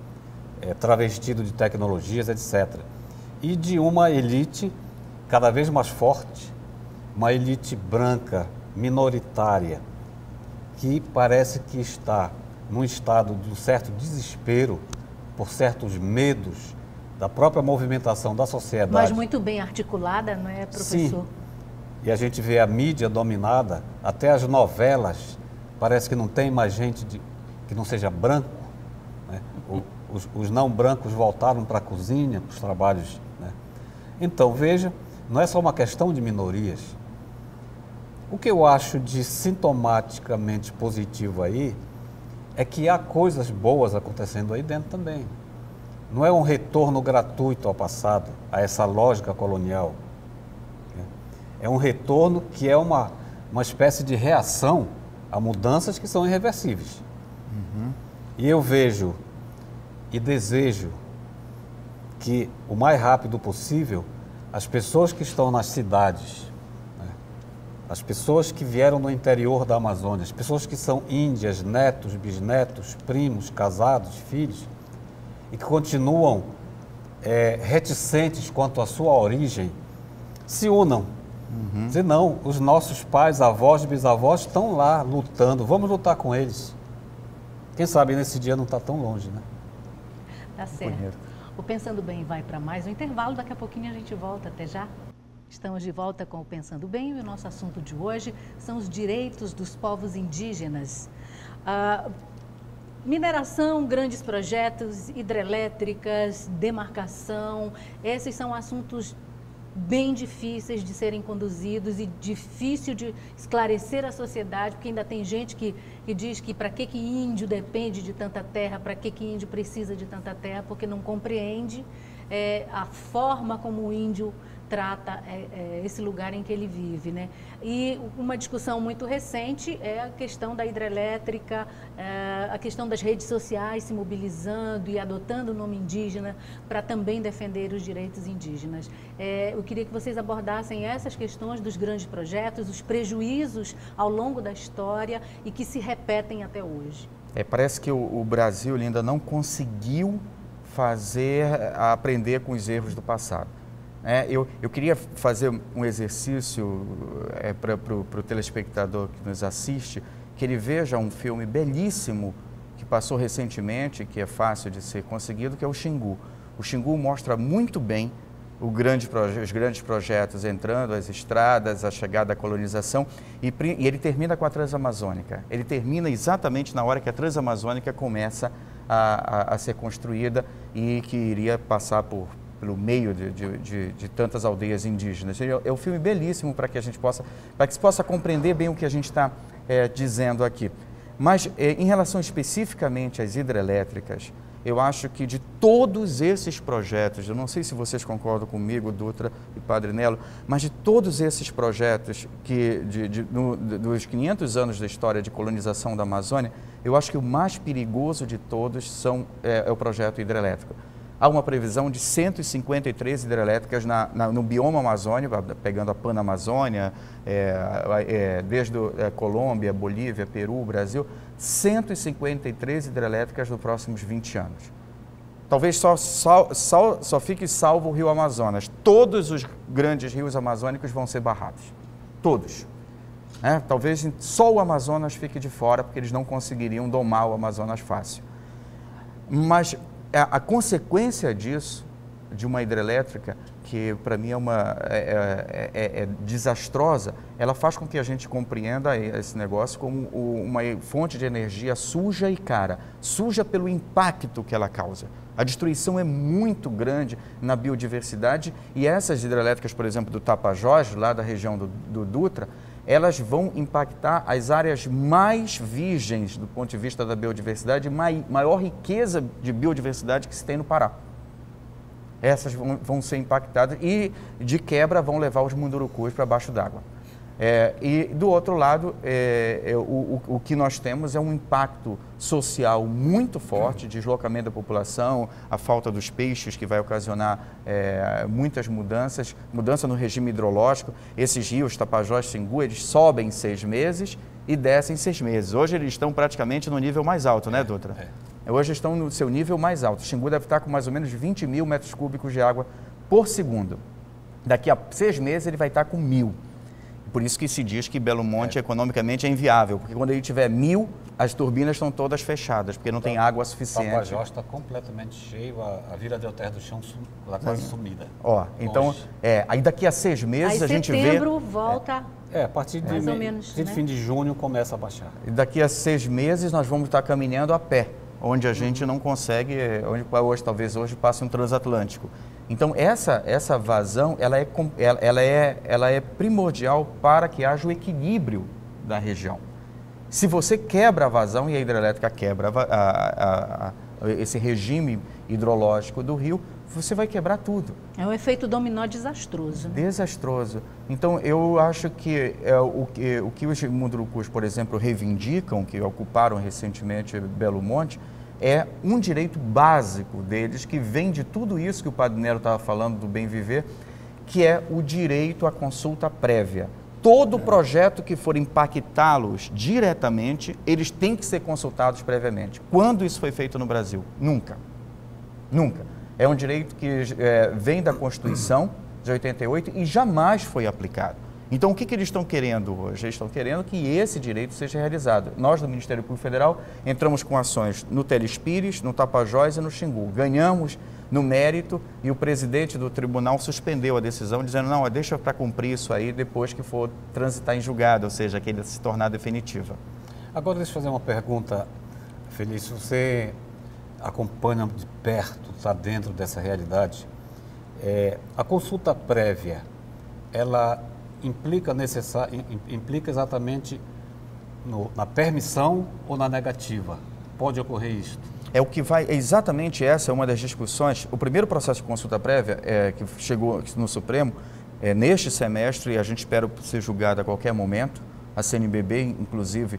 é, travestido de tecnologias, etcétera. E de uma elite cada vez mais forte, uma elite branca, minoritária, que parece que está num estado de um certo desespero por certos medos da própria movimentação da sociedade.
Mas muito bem articulada, não é, professor?
Sim. E a gente vê a mídia dominada, até as novelas. Parece que não tem mais gente de, que não seja branco. Né? O, os, os não brancos voltaram para a cozinha, para os trabalhos. Né? Então, veja, não é só uma questão de minorias. O que eu acho de sintomaticamente positivo aí é que há coisas boas acontecendo aí dentro também. Não é um retorno gratuito ao passado, a essa lógica colonial. É um retorno que é uma, uma espécie de reação a mudanças que são irreversíveis. Uhum. E eu vejo e desejo que, o mais rápido possível, as pessoas que estão nas cidades, né, as pessoas que vieram do interior da Amazônia, as pessoas que são índias, netos, bisnetos, primos, casados, filhos, e que continuam é, reticentes quanto à sua origem, se unam. Uhum. Dizer, não, os nossos pais, avós, bisavós estão lá lutando, vamos lutar com eles. Quem sabe nesse dia não está tão longe, né?
Tá certo. Bonito. O Pensando Bem vai para mais um intervalo, daqui a pouquinho a gente volta, até já. Estamos de volta com o Pensando Bem e o nosso assunto de hoje são os direitos dos povos indígenas. Ah, mineração, grandes projetos, hidrelétricas, demarcação, esses são assuntos bem difíceis de serem conduzidos e difícil de esclarecer a sociedade, porque ainda tem gente que, que diz que para que, que índio depende de tanta terra, para que, que índio precisa de tanta terra, porque não compreende é, a forma como o índio trata é, é, esse lugar em que ele vive, né? E uma discussão muito recente é a questão da hidrelétrica, é, a questão das redes sociais se mobilizando e adotando o nome indígena para também defender os direitos indígenas. É, eu queria que vocês abordassem essas questões dos grandes projetos, os prejuízos ao longo da história e que se repetem até hoje.
É, parece que o, o Brasil ainda não conseguiu fazer, aprender com os erros do passado. É, eu, eu queria fazer um exercício é, para o telespectador que nos assiste, que ele veja um filme belíssimo que passou recentemente, que é fácil de ser conseguido, que é o Xingu. O Xingu mostra muito bem o grande, os grandes projetos entrando, as estradas, a chegada da colonização, e, e ele termina com a Transamazônica. Ele termina exatamente na hora que a Transamazônica começa a, a, a ser construída e que iria passar por pelo meio de, de, de, de tantas aldeias indígenas. É um filme belíssimo para que a gente possa, para que se possa compreender bem o que a gente está é, dizendo aqui. Mas, é, em relação especificamente às hidrelétricas, eu acho que de todos esses projetos, eu não sei se vocês concordam comigo, Dutra e Padre Nelo, mas de todos esses projetos que, de, de, no, dos quinhentos anos da história de colonização da Amazônia, eu acho que o mais perigoso de todos são, é, é o projeto hidrelétrico. Há uma previsão de cento e cinquenta e três hidrelétricas na, na, no bioma amazônico, pegando a Panamazônia, é, é, desde é, Colômbia, Bolívia, Peru, Brasil, cento e cinquenta e três hidrelétricas nos próximos vinte anos. Talvez só, só, só, só fique salvo o rio Amazonas. Todos os grandes rios amazônicos vão ser barrados. Todos. É, talvez só o Amazonas fique de fora, porque eles não conseguiriam domar o Amazonas fácil. Mas a consequência disso, de uma hidrelétrica, que para mim é, uma, é, é, é desastrosa, ela faz com que a gente compreenda esse negócio como uma fonte de energia suja e cara. Suja pelo impacto que ela causa. A destruição é muito grande na biodiversidade e essas hidrelétricas, por exemplo, do Tapajós, lá da região do, do Dutra, elas vão impactar as áreas mais virgens do ponto de vista da biodiversidade, mai, maior riqueza de biodiversidade que se tem no Pará. Essas vão, vão ser impactadas e, de quebra, vão levar os mundurucus para baixo d'água. É, e, do outro lado, é, é, o, o, o que nós temos é um impacto social muito forte, deslocamento da população, a falta dos peixes, que vai ocasionar é, muitas mudanças, mudança no regime hidrológico. Esses rios, Tapajós, Xingu, eles sobem em seis meses e descem em seis meses. Hoje eles estão praticamente no nível mais alto, né, Dutra? É. Hoje estão no seu nível mais alto. Xingu deve estar com mais ou menos vinte mil metros cúbicos de água por segundo. Daqui a seis meses ele vai estar com mil. Por isso que se diz que Belo Monte é. economicamente é inviável, porque quando ele tiver mil, as turbinas estão todas fechadas, porque não então, tem água suficiente. O
Tapajós está completamente cheio, a, a Vila Del Terra do Chão está quase sumida.
Ó, então, é, aí daqui a seis meses
aí
a gente vê...
setembro volta...
É, é a partir de,
mais
me,
ou menos,
partir de
né?
fim de junho começa a baixar.
E daqui a seis meses nós vamos estar caminhando a pé, onde a gente não consegue, onde hoje, talvez hoje passe um transatlântico. Então, essa, essa vazão, ela é, ela, é, ela é primordial para que haja o equilíbrio da região. Se você quebra a vazão, e a hidrelétrica quebra a, a, a, esse regime hidrológico do rio, você vai quebrar tudo.
É um efeito dominó desastroso. Né?
Desastroso. Então, eu acho que, é, o, que o que os mundurucus, por exemplo, reivindicam, que ocuparam recentemente Belo Monte, é um direito básico deles, que vem de tudo isso que o Padre Nelo estava falando do bem viver, que é o direito à consulta prévia. Todo projeto que for impactá-los diretamente, eles têm que ser consultados previamente. Quando isso foi feito no Brasil? Nunca. Nunca. É um direito que é, vem da Constituição de oitenta e oito e jamais foi aplicado. Então, o que, que eles estão querendo hoje? Eles estão querendo que esse direito seja realizado. Nós, do Ministério Público Federal, entramos com ações no Telespires, no Tapajós e no Xingu. Ganhamos no mérito e o presidente do tribunal suspendeu a decisão, dizendo, não, deixa para cumprir isso aí depois que for transitar em julgado, ou seja, que ele se tornar definitiva.
Agora, deixa eu fazer uma pergunta, Felício. Você acompanha de perto, está dentro dessa realidade. É, a consulta prévia, ela... Implica, necessar, implica exatamente no, na permissão ou na negativa? Pode ocorrer isto?
é o que vai, é exatamente essa é uma das discussões. O primeiro processo de consulta prévia é, que chegou no Supremo é, neste semestre, e a gente espera ser julgado a qualquer momento. A C N B B, inclusive,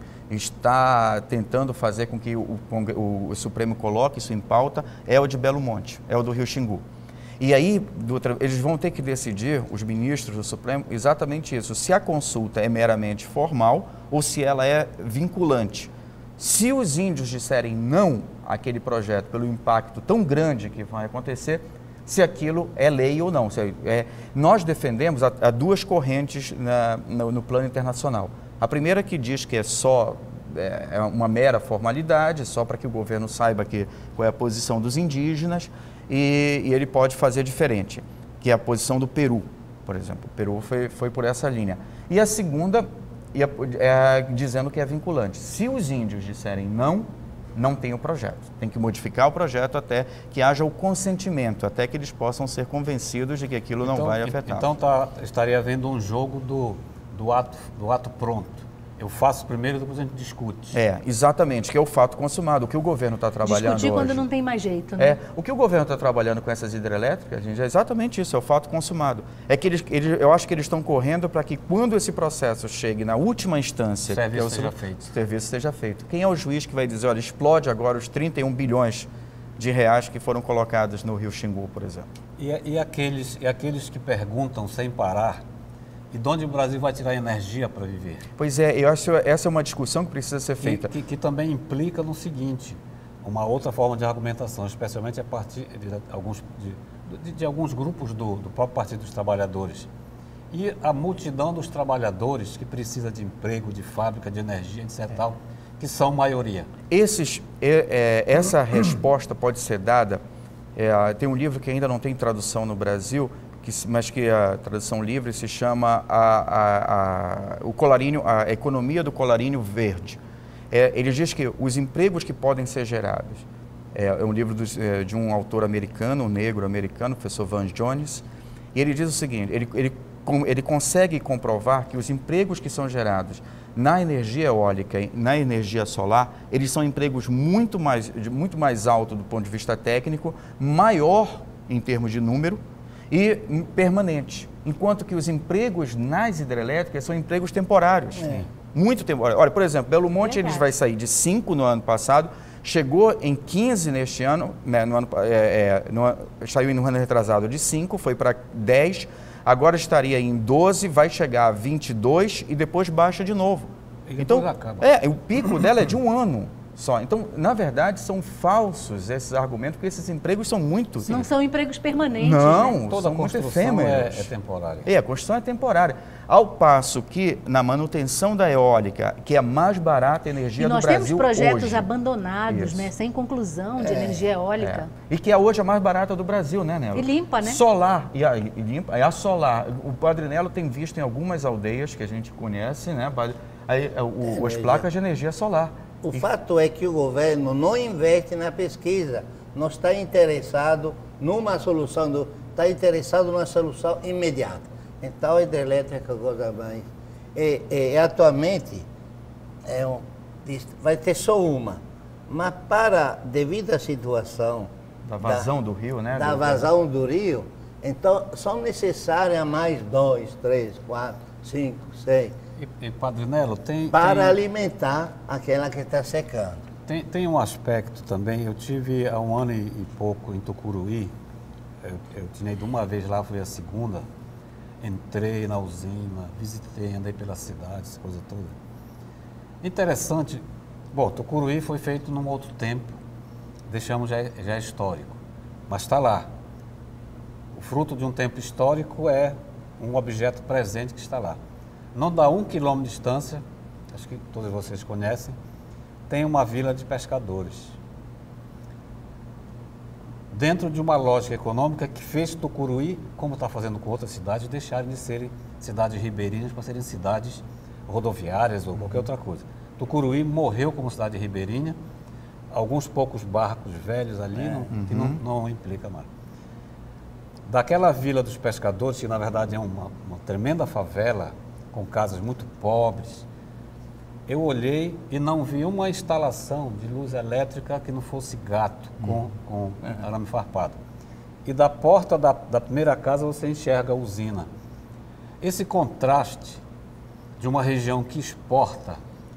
está tentando fazer com que o, o, o Supremo coloque isso em pauta, é o de Belo Monte, é o do Rio Xingu. E aí, do, eles vão ter que decidir, os ministros do Supremo, exatamente isso, se a consulta é meramente formal ou se ela é vinculante. Se os índios disserem não àquele projeto pelo impacto tão grande que vai acontecer, se aquilo é lei ou não. Se é, nós defendemos a, a duas correntes na, no, no plano internacional. A primeira que diz que é só é, é uma mera formalidade, só para que o governo saiba que, qual é a posição dos indígenas e, e ele pode fazer diferente, que é a posição do Peru, por exemplo. O Peru foi, foi por essa linha. E a segunda é, é dizendo que é vinculante. Se os índios disserem não, não tem o projeto. Tem que modificar o projeto até que haja o consentimento, até que eles possam ser convencidos de que aquilo
então,
não vai afetar.
Então tá, estaria havendo um jogo do, do, ato, do ato pronto. Eu faço primeiro, depois a gente discute.
É, exatamente, que é o fato consumado. O que o governo está trabalhando
Discutir quando
hoje,
não tem mais jeito, né?
É, o que o governo está trabalhando com essas hidrelétricas, gente, é exatamente isso, é o fato consumado. É que eles, eles, eu acho que eles estão correndo para que quando esse processo chegue na última instância,
o serviço
que é o,
seja feito.
O serviço seja feito. Quem é o juiz que vai dizer, olha, explode agora os trinta e um bilhões de reais que foram colocados no Rio Xingu, por exemplo?
E, e, aqueles, e aqueles que perguntam sem parar, e de onde o Brasil vai tirar energia para viver?
Pois é, eu acho que essa é uma discussão que precisa ser feita.
Que, que, que também implica no seguinte, uma outra forma de argumentação, especialmente a partir de alguns, de, de, de alguns grupos do, do próprio Partido dos Trabalhadores. E a multidão dos trabalhadores que precisa de emprego, de fábrica, de energia, etcétera, é. tal, que são maioria.
Esses, é, é, essa resposta pode ser dada, é, tem um livro que ainda não tem tradução no Brasil, Que, mas que a tradução livre se chama a, a, a, o colarinho, a economia do colarinho verde. É, ele diz que os empregos que podem ser gerados, é, é um livro dos, é, de um autor americano, um negro americano, o professor Van Jones, e ele diz o seguinte, ele, ele, ele consegue comprovar que os empregos que são gerados na energia eólica e na energia solar, eles são empregos muito mais, muito mais altos do ponto de vista técnico, maior em termos de número, e permanente, enquanto que os empregos nas hidrelétricas são empregos temporários, é. muito temporários. Olha, por exemplo, Belo Monte, eles vai sair de cinco no ano passado, chegou em quinze neste ano, né, no ano é, é, no, saiu no ano retrasado de cinco, foi para dez, agora estaria em doze, vai chegar a vinte e dois e depois baixa de novo.
E
então,
acaba.
É, o pico dela é de um ano. Só. Então, na verdade, são falsos esses argumentos, porque esses empregos são muito...
Não são empregos permanentes,
Não,
né?
Toda
são muito
construção é,
efêmeros.
é temporária.
É, a construção é temporária. Ao passo que, na manutenção da eólica, que é a mais barata energia
e nós
do Brasil
temos projetos
hoje,
abandonados, né, sem conclusão de é, energia eólica.
É. E que é hoje a mais barata do Brasil, né, Nelo?
E limpa, né?
Solar. E a, e limpa, é a solar. O Padre Nelo tem visto em algumas aldeias que a gente conhece, né, aí, o, o, as placas de energia solar.
O fato é que o governo não investe na pesquisa, não está interessado numa solução, do, está interessado numa solução imediata. Então, a hidrelétrica é a coisa mais... E, e, atualmente, é um, vai ter só uma, mas para, devido à situação...
Da vazão da, do rio, né?
Da
do
vazão do rio, então são necessárias mais dois, três, quatro, cinco, seis...
E, e Padre Nelo, tem...
Para
tem,
alimentar aquela que está secando.
Tem, tem um aspecto também, eu tive há um ano e, e pouco em Tucuruí, eu, eu tinha ido uma vez lá, foi a segunda, entrei na usina, visitei, andei pela cidade, essa coisa toda. Interessante, bom, Tucuruí foi feito num outro tempo, deixamos já, já histórico, mas está lá. O fruto de um tempo histórico é um objeto presente que está lá. Não dá um quilômetro de distância, acho que todos vocês conhecem, tem uma vila de pescadores. Dentro de uma lógica econômica que fez Tucuruí, como está fazendo com outras cidades, deixarem de serem cidades ribeirinhas para serem cidades rodoviárias ou qualquer outra coisa. Tucuruí morreu como cidade ribeirinha, alguns poucos barcos velhos ali, é, não, uhum. que não, não implica mais. Daquela vila dos pescadores, que na verdade é uma, uma tremenda favela, com casas muito pobres, eu olhei e não vi uma instalação de luz elétrica que não fosse gato com, com arame farpado. E da porta da, da primeira casa você enxerga a usina. Esse contraste de uma região que exporta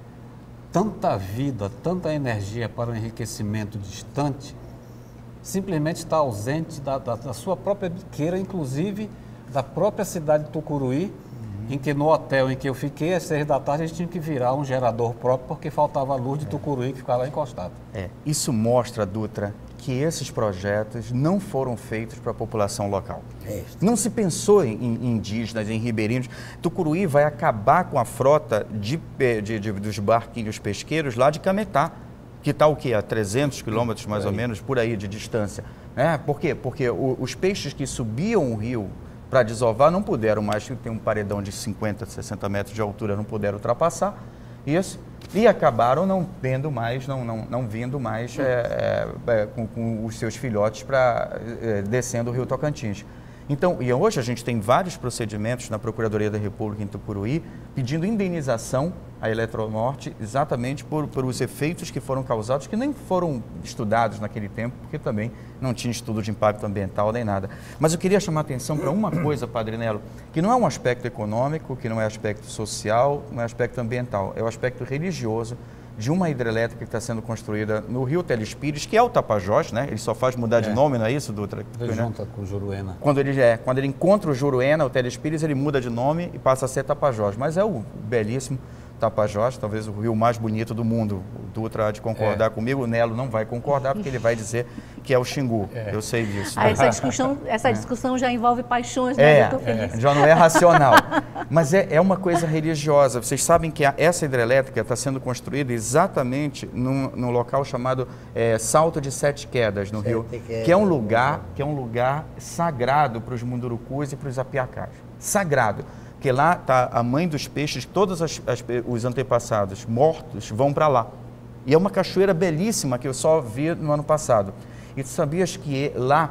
tanta vida, tanta energia para o enriquecimento distante, simplesmente está ausente da, da, da sua própria biqueira, inclusive da própria cidade de Tucuruí, uhum. em que no hotel em que eu fiquei, às seis da tarde, a gente tinha que virar um gerador próprio porque faltava a luz de Tucuruí que ficava lá encostado.
É. Isso mostra, Dutra, que esses projetos não foram feitos para a população local. É. Não se pensou em, em indígenas, em ribeirinhos. Tucuruí vai acabar com a frota de, de, de, dos barquinhos pesqueiros lá de Cametá, que está o quê? A trezentos quilômetros mais ou menos, por aí de distância. É, por quê? Porque o, os peixes que subiam o rio para desovar não puderam mais, tem um paredão de cinquenta, sessenta metros de altura, não puderam ultrapassar isso. E acabaram não vendo mais, não, não, não vindo mais é, é, com, com os seus filhotes para é, descendo o rio Tocantins. Então, e hoje a gente tem vários procedimentos na Procuradoria da República em Tucuruí pedindo indenização à Eletronorte exatamente por, por os efeitos que foram causados, que nem foram estudados naquele tempo, porque também não tinha estudo de impacto ambiental nem nada. Mas eu queria chamar a atenção para uma coisa, Padre Nelo, que não é um aspecto econômico, que não é aspecto social, não é aspecto ambiental, é o aspecto religioso de uma hidrelétrica que está sendo construída no rio Telespires, que é o Tapajós, né? Ele só faz mudar é. de nome, não é isso, Dutra?
Ele junta com o Juruena.
Quando ele, é, quando ele encontra o Juruena, o Telespires, ele muda de nome e passa a ser Tapajós. Mas é o belíssimo Tapajós, talvez o rio mais bonito do mundo. O Dutra há de concordar é. comigo, o Nelo não vai concordar, porque ele vai dizer que é o Xingu. É. Eu sei disso.
Ah, essa discussão, essa discussão já envolve paixões, né,
é, doutor Felício? É, já não é racional. Mas é, é uma coisa religiosa. Vocês sabem que a, essa hidrelétrica está sendo construída exatamente num, num local chamado é, Salto de Sete Quedas, no Sete rio, quedas. que é um lugar, que é um lugar sagrado para os mundurucus e para os apiacás. Sagrado. Porque lá está a mãe dos peixes, todos as, as, os antepassados mortos vão para lá. E é uma cachoeira belíssima que eu só vi no ano passado. E tu sabias que lá,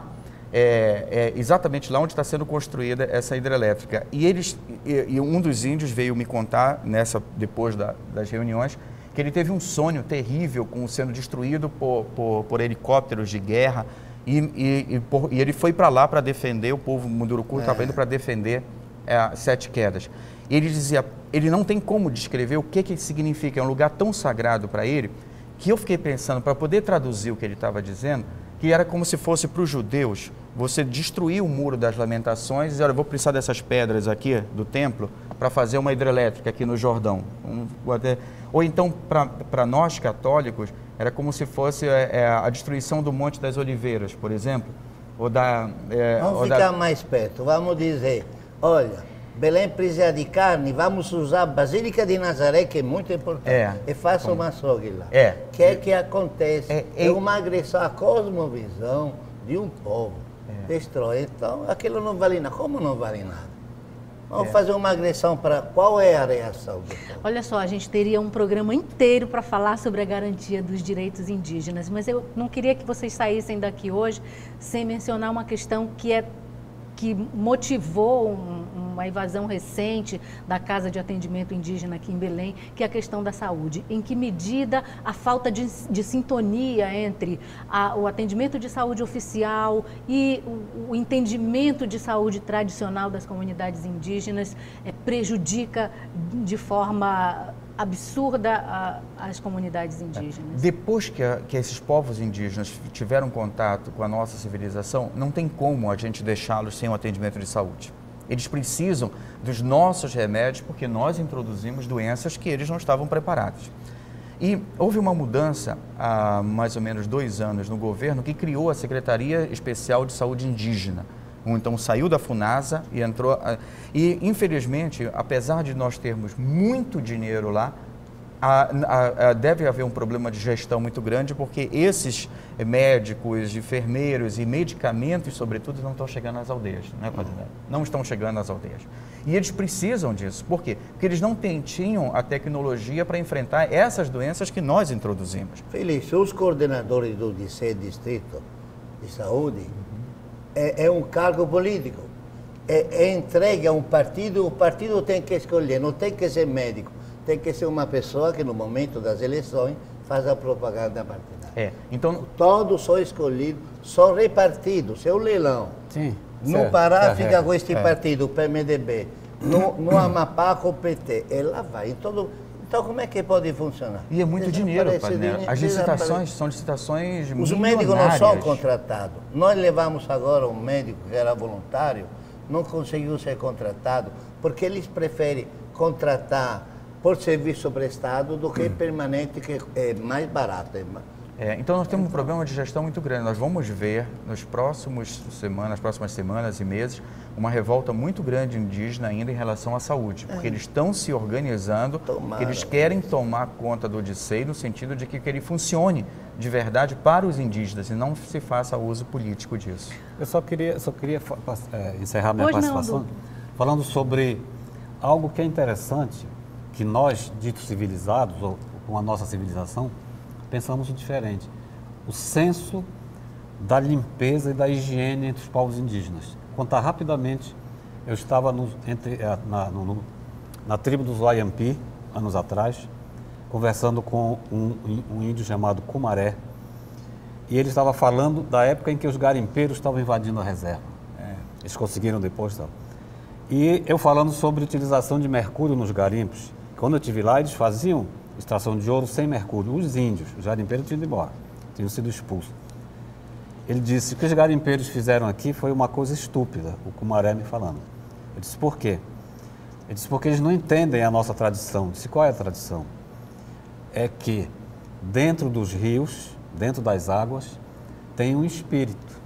é, é exatamente lá onde está sendo construída essa hidrelétrica. E, eles, e, e um dos índios veio me contar, nessa, depois da, das reuniões, que ele teve um sonho terrível com sendo destruído por, por, por helicópteros de guerra. E, e, e, por, e ele foi para lá para defender, o povo munduruku estava é. indo para defender É, Sete Quedas. Ele dizia, ele não tem como descrever o que que significa, é um lugar tão sagrado para ele, que eu fiquei pensando, para poder traduzir o que ele estava dizendo, que era como se fosse para os judeus, você destruir o muro das lamentações e dizer, olha, eu vou precisar dessas pedras aqui do templo para fazer uma hidrelétrica aqui no Jordão. Um, até, ou então, para nós católicos, era como se fosse é, a destruição do Monte das Oliveiras, por exemplo, ou da... É,
vamos
ou
ficar
da...
mais perto, vamos dizer... Olha, Belém precisa de carne, vamos usar a Basílica de Nazaré, que é muito importante,
é,
e faça uma açougue lá.
É.
O que é que acontece?
É,
é,
é
uma agressão à cosmovisão de um povo. É. Destrói. Então, aquilo não vale nada. Como não vale nada? Vamos é. fazer uma agressão para... Qual é a reação do povo?
Olha só, a gente teria um programa inteiro para falar sobre a garantia dos direitos indígenas, mas eu não queria que vocês saíssem daqui hoje sem mencionar uma questão que é que motivou um, uma invasão recente da Casa de Atendimento Indígena aqui em Belém, que é a questão da saúde. Em que medida a falta de, de sintonia entre a, o atendimento de saúde oficial e o, o entendimento de saúde tradicional das comunidades indígenas é, prejudica de forma absurda a, as comunidades indígenas?
Depois que, a, que esses povos indígenas tiveram contato com a nossa civilização, não tem como a gente deixá-los sem um atendimento de saúde. Eles precisam dos nossos remédios porque nós introduzimos doenças que eles não estavam preparados. E houve uma mudança há mais ou menos dois anos no governo que criou a Secretaria Especial de Saúde Indígena. Então saiu da FUNASA e entrou... E infelizmente, apesar de nós termos muito dinheiro lá, a, a, a, deve haver um problema de gestão muito grande, porque esses médicos, enfermeiros e medicamentos, sobretudo, não estão chegando às aldeias, né, Padre Nelo? Não estão chegando às aldeias. E eles precisam disso. Por quê? Porque eles não têm, tinham a tecnologia para enfrentar essas doenças que nós introduzimos.
Felício, os coordenadores do D C, Distrito de Saúde, é, é um cargo político. É, é entregue a um partido, o partido tem que escolher, não tem que ser médico. tem que ser uma pessoa que no momento das eleições faz a propaganda partidária.
É, então...
Todos são escolhidos, são repartidos, é um leilão.
Sim.
No
certo,
Pará
certo,
fica
é.
com este
É.
partido, o P M D B. No, no Amapá com o P T. Ela vai. Em todo... Então como é que pode funcionar?
E é muito dinheiro,
Desaparece
Padre Nelo.
dinheiro,
As
desaparece.
licitações são licitações
Os médicos não são
milionárias.
contratados. Nós levamos agora um médico que era voluntário, não conseguiu ser contratado, porque eles preferem contratar por serviço prestado do que permanente, que é mais barato. É mais...
É, então nós temos um problema de gestão muito grande. Nós vamos ver nos próximos semanas, nas próximas semanas e meses, uma revolta muito grande indígena ainda em relação à saúde, porque é. eles estão se organizando, porque eles querem tomar conta do Odissei no sentido de que, que ele funcione de verdade para os indígenas e não se faça uso político disso. Eu
só queria, só queria é, encerrar minha
Pois
participação
não,
falando sobre algo que é interessante, que nós, ditos civilizados, ou com a nossa civilização, pensamos diferente. O senso da limpeza e da higiene entre os povos indígenas. Contar rapidamente, eu estava no, entre, na, no, na tribo dos Wayampi, anos atrás, conversando com um, um índio chamado Cumaré, e ele estava falando da época em que os garimpeiros estavam invadindo a reserva. É, eles conseguiram depois. Tal. E eu falando sobre a utilização de mercúrio nos garimpos. Quando eu estive lá, eles faziam extração de ouro sem mercúrio. Os índios, os garimpeiros tinham ido embora, tinham sido expulsos. Ele disse que o que os garimpeiros fizeram aqui foi uma coisa estúpida, o Cumaré me falando. Eu disse, por quê? Ele disse, porque eles não entendem a nossa tradição. Eu disse, qual é a tradição? É que dentro dos rios, dentro das águas, tem um espírito.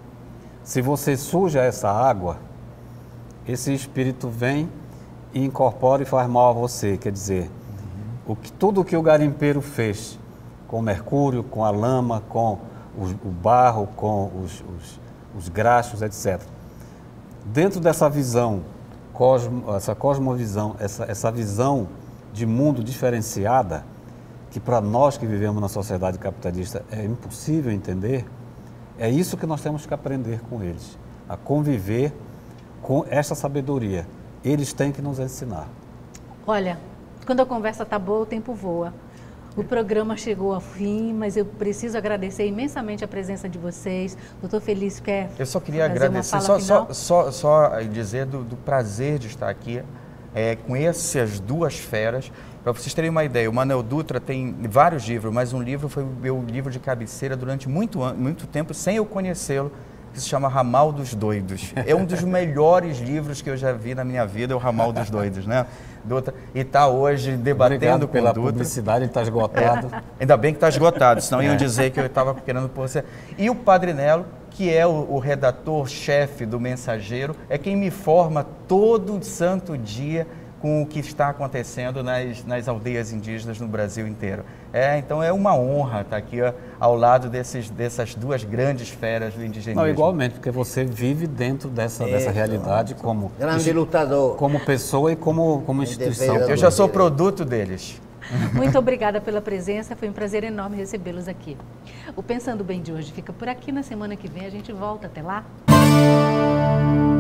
Se você suja essa água, esse espírito vem e incorpora e faz mal a você. Quer dizer, o que, tudo o que o garimpeiro fez com o mercúrio, com a lama, com o, o barro, com os, os, os graxos, etcétera. Dentro dessa visão, cosmo, essa cosmovisão, essa, essa visão de mundo diferenciada, que para nós que vivemos na sociedade capitalista é impossível entender, é isso que nós temos que aprender com eles, a conviver com essa sabedoria. Eles têm que nos ensinar.
Olha, quando a conversa está boa, o tempo voa. O programa chegou ao fim, mas eu preciso agradecer imensamente a presença de vocês. Doutor Felício, quer
Eu só queria
fazer
agradecer,
uma
só,
fala
só,
final?
só, só dizer do, do prazer de estar aqui é, com essas duas feras. Para vocês terem uma ideia, o Manuel Dutra tem vários livros, mas um livro foi o meu livro de cabeceira durante muito, muito tempo, sem eu conhecê-lo, que se chama Ramal dos Doidos. É um dos melhores livros que eu já vi na minha vida, é o Ramal dos Doidos, né? Dutra, e está hoje debatendo
Obrigado
com
pela
o Dutra.
publicidade, ele está esgotado.
É, ainda bem que está esgotado, senão iam dizer que eu estava querendo por você. E o Padre Nelo, que é o, o redator-chefe do Mensageiro, é quem me forma todo santo dia com o que está acontecendo nas, nas aldeias indígenas no Brasil inteiro. É, então é uma honra estar aqui ó, ao lado desses, dessas duas grandes feras do indigenismo.
Não, igualmente, porque você vive dentro dessa, dessa realidade como,
grande lutador,
como pessoa e como, como instituição.
Eu já sou produto deles.
Muito obrigada pela presença, foi um prazer enorme recebê-los aqui. O Pensando Bem de hoje fica por aqui, na semana que vem a gente volta, até lá.